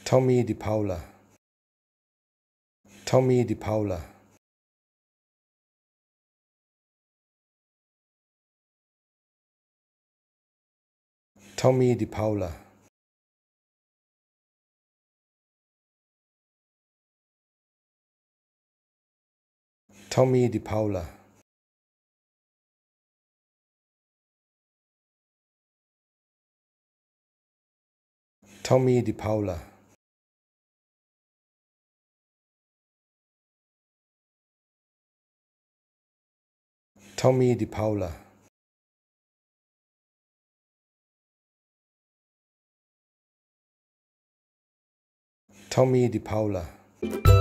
Tommy Di Paula. Tommy Di Paula. Tommy Di Paula. Tommy Di Paula. Tommy Di Paula. Tommy Di Paula. Tommy Di Paula.